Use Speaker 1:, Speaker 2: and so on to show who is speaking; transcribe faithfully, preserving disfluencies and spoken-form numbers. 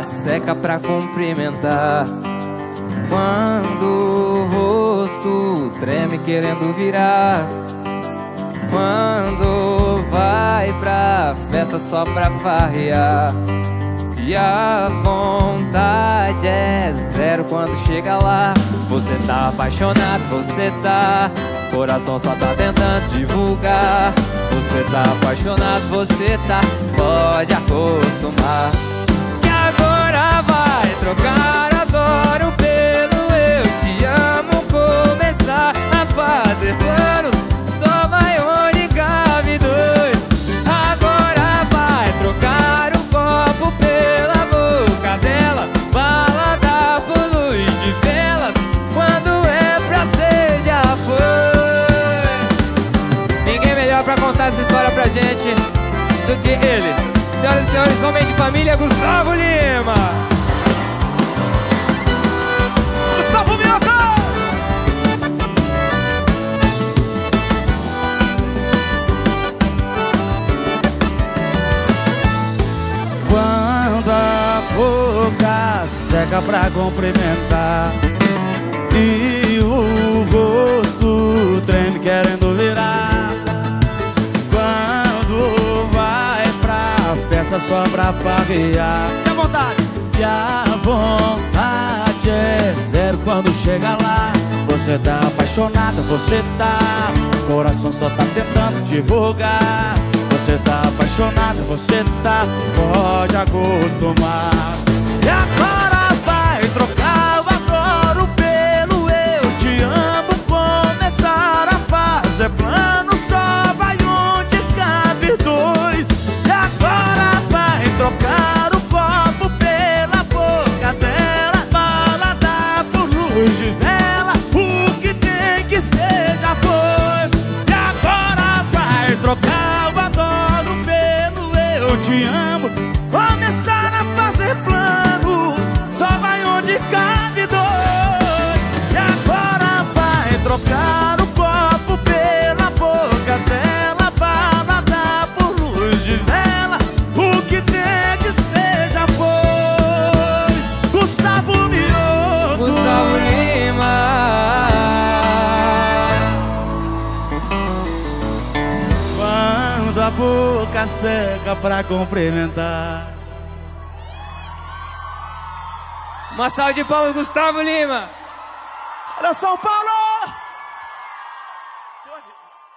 Speaker 1: boca seca pra cumprimentar. Quando o rosto treme querendo virar. Quando vai pra festa só pra farrear. E a vontade é zero quando chega lá. Você tá apaixonado, você tá, coração só tá tentando divulgar. Você tá apaixonado, você tá, pode acostumar. Que agora vai trocar adoro pelo eu te amo. Começar a fazer planos, só vai onde cabe dois. Agora vai trocar o copo pela boca dela, balada por luz de velas. Quando é pra ser já foi. Ninguém melhor pra contar essa história pra gente do que ele. Senhoras e senhores, homem de família, Gustavo Lima. Gustavo Minhoca!
Speaker 2: Quando a boca seca pra cumprimentar e o rosto treme querendo virar. Quando vai pra festa só pra farrear. E a vontade? E a vontade é zero quando chega lá. Você tá apaixonada, você tá, coração só tá tentando divulgar. Você tá apaixonada, você tá, pode acostumar. E agora vai trocar o adoro pelo eu te amo. Começar a fazer plano, só vai onde cabe dois. E agora vai trocar o copo pela boca dela, balada por luz de velas. O que tem que ser já foi. E agora vai trocar o adoro pelo eu te amo. Começar a fazer planos, só vai onde cabe dois. E agora vai trocar o copo pela boca dela, balada por luz de velas. O que tem que ser já foi. Gustavo Minhoca.
Speaker 1: Gustavo Lima.
Speaker 2: Quando a boca seca pra cumprimentar.
Speaker 1: Uma salva de palmas, Gustavo Lima.
Speaker 2: Era São Paulo!